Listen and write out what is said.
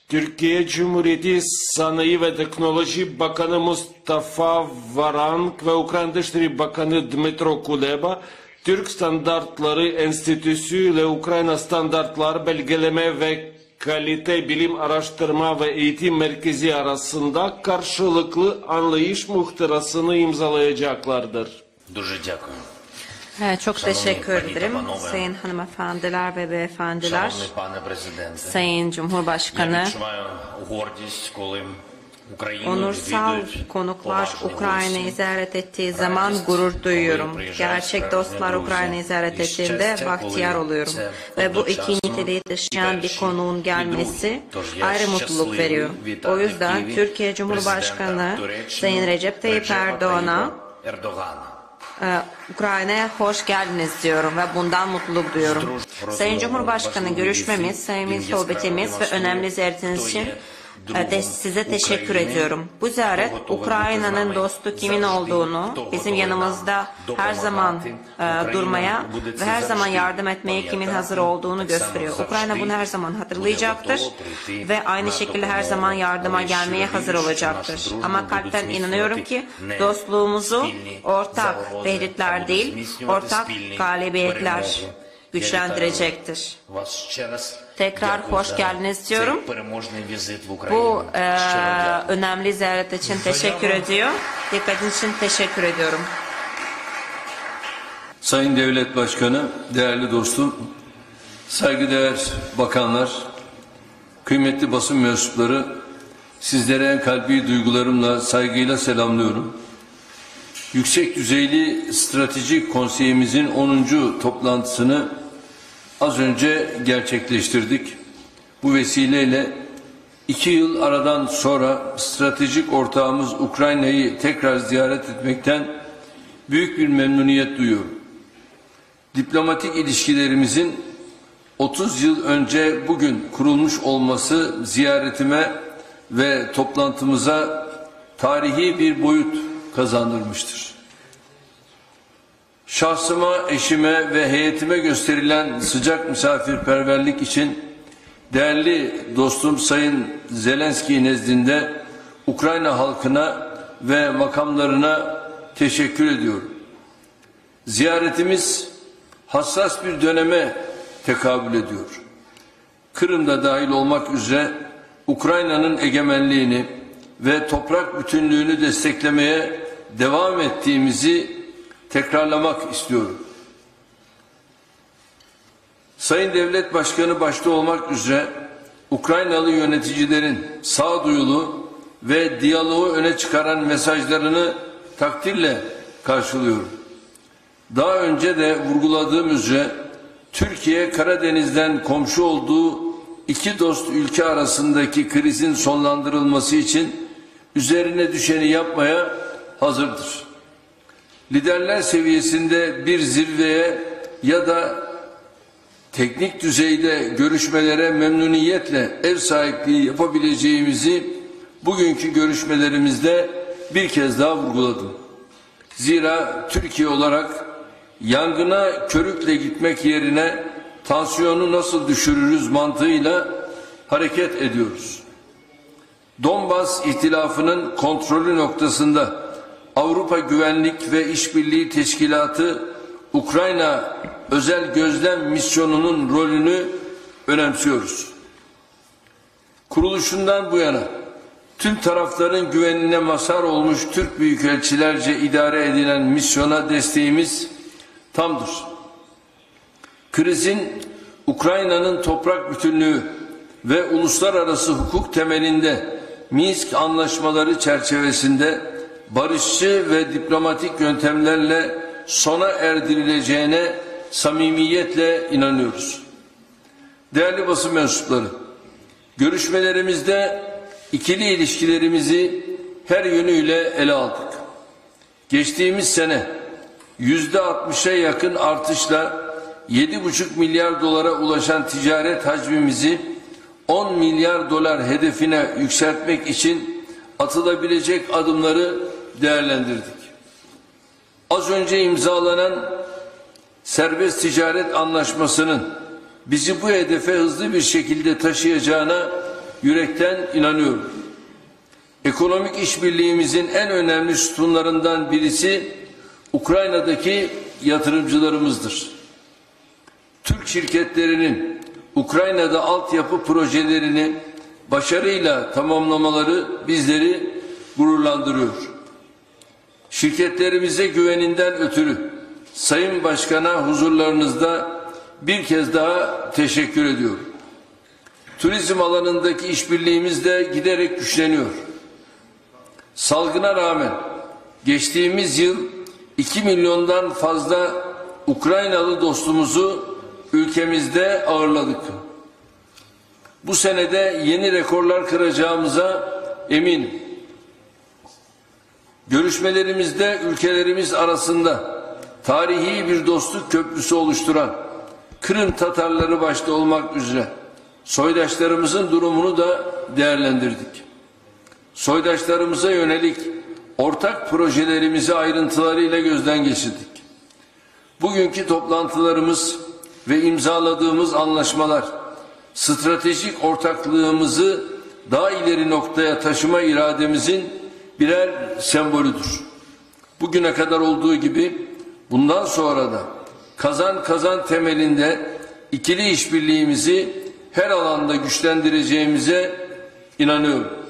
Türkiye Cumhuriyeti Sanayi ve Teknoloji Bakanı Mustafa Varank ve Ukrayna Dışişleri Bakanı Dmytro Kuleba, Türk Standartları Enstitüsü ile Ukrayna Standartlar Belgeleme ve Kalite Bilim Araştırma ve Eğitim Merkezi arasında karşılıklı anlayış muhtırasını imzalayacaklardır. Çok teşekkür ederim sayın hanımefendiler ve beyefendiler, sayın Cumhurbaşkanı. Onursal konuklar Ukrayna'yı ziyaret ettiği zaman gurur duyuyorum. Gerçek dostlar Ukrayna'yı ziyaret ettiğinde bahtiyar oluyorum. Ve bu iki niteliği taşıyan bir konuğun gelmesi ayrı mutluluk veriyor. O yüzden Türkiye Cumhurbaşkanı Sayın Recep Tayyip Erdoğan'a Ukrayna'ya hoş geldiniz diyorum ve bundan mutluluk duyuyorum. Sayın Cumhurbaşkanı, görüşmemiz, samimi sohbetimiz ve önemli ziyaretiniz için size teşekkür ediyorum. Bu ziyaret Ukrayna'nın dostu kimin olduğunu, bizim yanımızda her zaman durmaya ve her zaman yardım etmeye kimin hazır olduğunu gösteriyor. Ukrayna bunu her zaman hatırlayacaktır ve aynı şekilde her zaman yardıma gelmeye hazır olacaktır. Ama kalpten inanıyorum ki dostluğumuzu ortak tehditler değil, ortak galibiyetler güçlendirecektir. Tekrar hoş geldiniz diyorum. Bu önemli ziyaret için teşekkür ediyor. Dikkatiniz için teşekkür ediyorum. Sayın Devlet Başkanı, değerli dostum, saygıdeğer bakanlar, kıymetli basın mensupları, sizlere en kalbi duygularımla, saygıyla selamlıyorum. Yüksek düzeyli stratejik konseyimizin 10. toplantısını az önce gerçekleştirdik. Bu vesileyle 2 yıl aradan sonra stratejik ortağımız Ukrayna'yı tekrar ziyaret etmekten büyük bir memnuniyet duyuyorum. Diplomatik ilişkilerimizin 30 yıl önce bugün kurulmuş olması ziyaretime ve toplantımıza tarihi bir boyut kazandırmıştır. Şahsıma, eşime ve heyetime gösterilen sıcak misafirperverlik için değerli dostum Sayın Zelenski nezdinde Ukrayna halkına ve makamlarına teşekkür ediyorum. Ziyaretimiz hassas bir döneme tekabül ediyor. Kırım'da dahil olmak üzere Ukrayna'nın egemenliğini ve toprak bütünlüğünü desteklemeye devam ettiğimizi tekrarlamak istiyorum. Sayın Devlet Başkanı başta olmak üzere Ukraynalı yöneticilerin sağduyulu ve diyaloğu öne çıkaran mesajlarını takdirle karşılıyorum. Daha önce de vurguladığım üzere Türkiye Karadeniz'den komşu olduğu iki dost ülke arasındaki krizin sonlandırılması için üzerine düşeni yapmaya hazırdır. Liderler seviyesinde bir zirveye ya da teknik düzeyde görüşmelere memnuniyetle ev sahipliği yapabileceğimizi bugünkü görüşmelerimizde bir kez daha vurguladım. Zira Türkiye olarak yangına körükle gitmek yerine tansiyonu nasıl düşürürüz mantığıyla hareket ediyoruz. Donbas İhtilafı'nın kontrolü noktasında Avrupa Güvenlik ve İşbirliği Teşkilatı Ukrayna özel gözlem misyonunun rolünü önemsiyoruz. Kuruluşundan bu yana tüm tarafların güvenine mazhar olmuş Türk büyükelçilerce idare edilen misyona desteğimiz tamdır. Krizin Ukrayna'nın toprak bütünlüğü ve uluslararası hukuk temelinde Minsk anlaşmaları çerçevesinde barışçı ve diplomatik yöntemlerle sona erdirileceğine samimiyetle inanıyoruz. Değerli basın mensupları, görüşmelerimizde ikili ilişkilerimizi her yönüyle ele aldık. Geçtiğimiz sene %60'a yakın artışla 7,5 milyar dolara ulaşan ticaret hacmimizi 10 milyar dolar hedefine yükseltmek için atılabilecek adımları değerlendirdik. Az önce imzalanan serbest ticaret anlaşmasının bizi bu hedefe hızlı bir şekilde taşıyacağına yürekten inanıyorum. Ekonomik işbirliğimizin en önemli sütunlarından birisi Ukrayna'daki yatırımcılarımızdır. Türk şirketlerinin Ukrayna'da altyapı projelerini başarıyla tamamlamaları bizleri gururlandırıyor. Şirketlerimize güveninden ötürü Sayın Başkan'a huzurlarınızda bir kez daha teşekkür ediyorum. Turizm alanındaki işbirliğimiz de giderek güçleniyor. Salgına rağmen geçtiğimiz yıl 2 milyondan fazla Ukraynalı dostumuzu ülkemizde ağırladık. Bu senede yeni rekorlar kıracağımıza eminim. Görüşmelerimizde ülkelerimiz arasında tarihi bir dostluk köprüsü oluşturan Kırım Tatarları başta olmak üzere soydaşlarımızın durumunu da değerlendirdik. Soydaşlarımıza yönelik ortak projelerimizi ayrıntılarıyla gözden geçirdik. Bugünkü toplantılarımız ve imzaladığımız anlaşmalar stratejik ortaklığımızı daha ileri noktaya taşıma irademizin birer sembolüdür. Bugüne kadar olduğu gibi bundan sonra da kazan kazan temelinde ikili işbirliğimizi her alanda güçlendireceğimize inanıyorum.